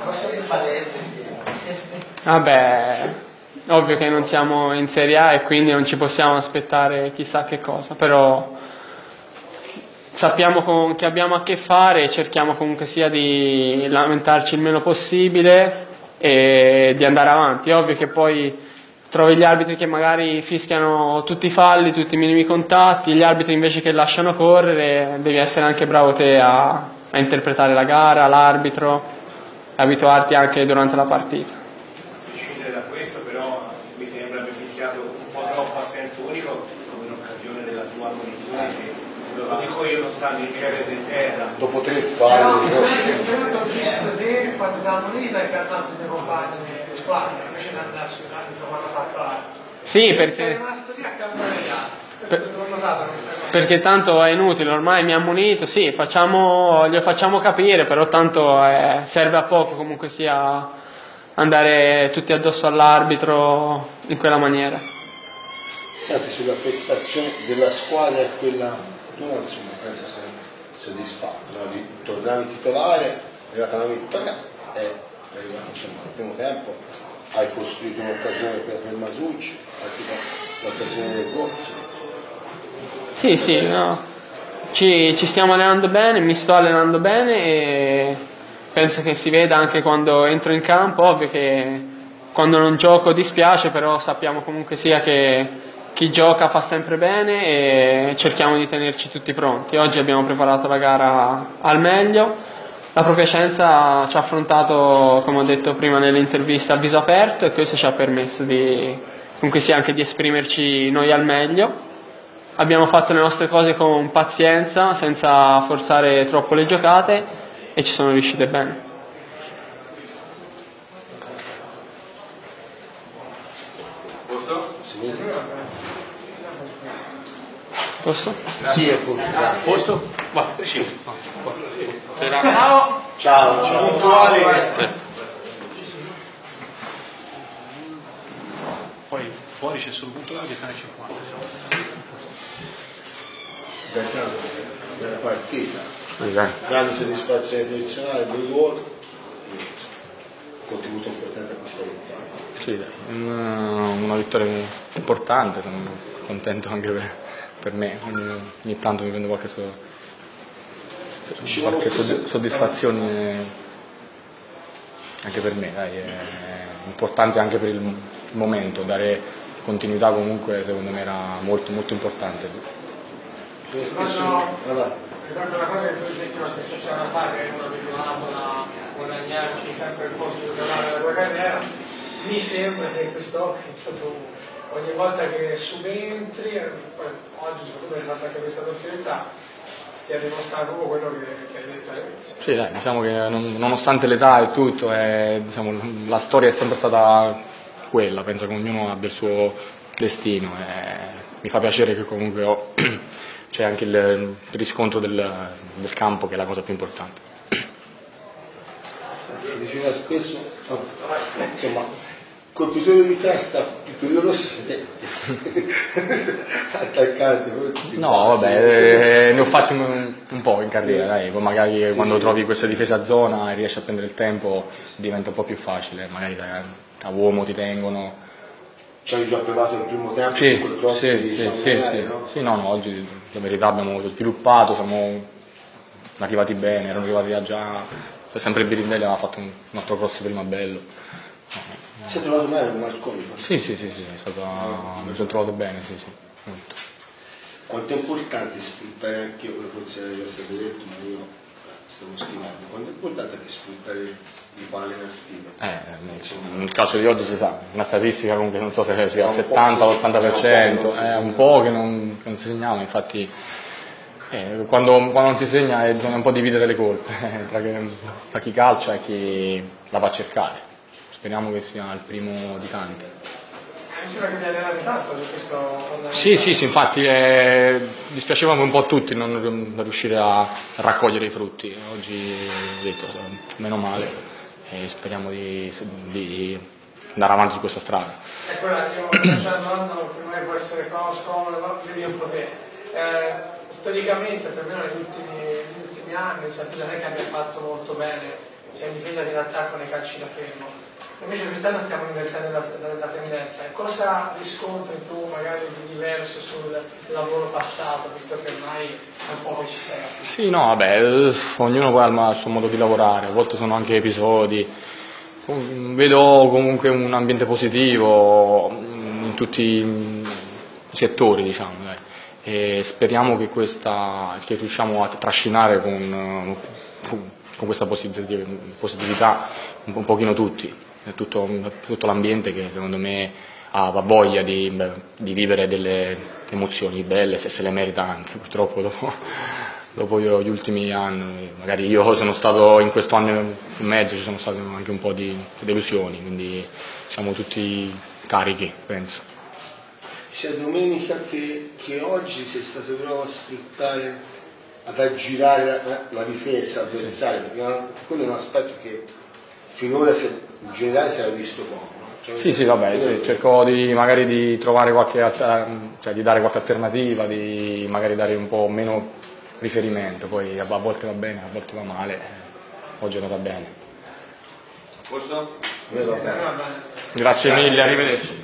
Vabbè, ovvio che non siamo in Serie A e quindi non ci possiamo aspettare chissà che cosa, però sappiamo con chi abbiamo a che fare e cerchiamo comunque sia di lamentarci il meno possibile e di andare avanti. È ovvio che poi trovi gli arbitri che magari fischiano tutti i falli, tutti i minimi contatti, gli arbitri invece che lasciano correre, devi essere anche bravo te a interpretare la gara, l'arbitro, abituarti anche durante la partita. A prescindere da questo, però, mi sembra abbia fischiato un po' troppo a senso unico come un'occasione della tua monitura, che lo dico io, non stanno in cielo e in terra. Dopo 3 falli, però ho visto te quando la moneta hai calmato i tuoi compagni di squadra, invece di andarsi un arbitro quando ha fatto l'arbitro. Sì, perché sei rimasto lì a calmare gli altri. Perché tanto è inutile, ormai mi ha ammonito, sì, glielo facciamo capire, però tanto serve a poco comunque sia andare tutti addosso all'arbitro in quella maniera. Senti, sulla prestazione della squadra e quella tua, insomma, penso sia soddisfatto, no? Tornavi titolare, è arrivata una vittoria e è arrivato, insomma, al primo tempo, hai costruito un'occasione per Masucci, l'occasione del gol. Sì, no. Ci stiamo allenando bene, mi sto allenando bene e penso che si veda anche quando entro in campo. Ovvio che quando non gioco dispiace, però sappiamo comunque sia che chi gioca fa sempre bene e cerchiamo di tenerci tutti pronti. Oggi abbiamo preparato la gara al meglio, la Pro Piacenza ci ha affrontato, come ho detto prima nell'intervista, a viso aperto e questo ci ha permesso comunque sia anche di esprimerci noi al meglio. Abbiamo fatto le nostre cose con pazienza, senza forzare troppo le giocate e ci sono riuscite bene. Posso? Sì, è posto. Posto? Va, Ciao! Ciao. puntuali. Poi fuori c'è solo puntuale e 50. Della partita, grande soddisfazione personale, 2 gol, contributo importante a questa vittoria. Sì, una vittoria importante, sono contento anche per me, ogni tanto mi prendo qualche soddisfazione anche per me, dai, è importante anche per il momento, dare continuità comunque secondo me era molto molto importante. Ricordo una cosa che tu dicesti una prestazione da fare, che uno abituato a guadagnarci sempre il posto di titolare della tua carriera, mi sembra che questo ogni volta che subentri, oggi soprattutto hai fatto anche questa opportunità, stia dimostrando proprio quello che hai detto all'inizio. Sì, dai, diciamo che nonostante l'età e tutto, diciamo, la storia è sempre stata quella, penso che ognuno abbia il suo destino. Mi fa piacere che comunque c'è anche il riscontro del campo, che è la cosa più importante. Si diceva spesso, insomma, colpitore di testa più pericoloso siete attaccante. No, vabbè, ne ho fatti un po' in carriera, dai. Poi magari quando trovi questa difesa a zona e riesci a prendere il tempo diventa un po' più facile, magari da uomo ti tengono. Ci hai già provato il primo tempo Sì, su quel cross di Samuele, no? Sì, no, oggi la verità abbiamo sviluppato, siamo arrivati bene, erano arrivati già, sempre il Birindelli aveva fatto un altro cross prima bello. Si è trovato bene con Marconi? Sì, mi sono trovato bene, sì, molto. Quanto è importante sfruttare anche, forse era già stato detto, ma io stavo schivando, quanto è importante anche sfruttare il palo in attivo? Nel calcio di oggi si sa, una statistica comunque non so se sia al 70-80%, è un po' che non si segnava, infatti quando non si segna bisogna un po' dividere le colpe tra chi calcia e chi la va a cercare. Speriamo che sia il primo di tanti. Mi sembra che ti allenate tanto su questo. Sì, infatti dispiaceva un po' a tutti non riuscire a raccogliere i frutti. Oggi ho detto meno male e speriamo di andare avanti su questa strada. E quella stiamo facendo l'anno, per me può essere scomodo, vedi un po' te. Storicamente, per me negli ultimi anni, il Partizan non è che abbia fatto molto bene sia in difesa che in attacco nei calci da fermo. Invece quest'anno stiamo invertendo la tendenza. E cosa riscontri tu magari di diverso sul lavoro passato, visto che ormai è un po' che ci sei? Sì, no, vabbè, ognuno poi ha il suo modo di lavorare, a volte sono anche episodi. Vedo comunque un ambiente positivo in tutti i settori, diciamo, dai. E speriamo che riusciamo a trascinare con questa positività un pochino tutti. Tutto l'ambiente che secondo me ha voglia di vivere delle emozioni belle, se le merita anche. Purtroppo dopo gli ultimi anni, magari io sono stato in questo anno e mezzo, ci sono state anche un po' di delusioni, quindi siamo tutti carichi, penso. Sia domenica che oggi sei stato bravo a sfruttare, ad aggirare la difesa avversaria, sì. Perché quello è un aspetto che finora in generale si era visto poco. No? Cioè, sì, vabbè, cerco magari di trovare di dare qualche alternativa, di magari dare un po' meno riferimento, poi a volte va bene, a volte va male, oggi è andata bene. Posto? Grazie mille, arrivederci.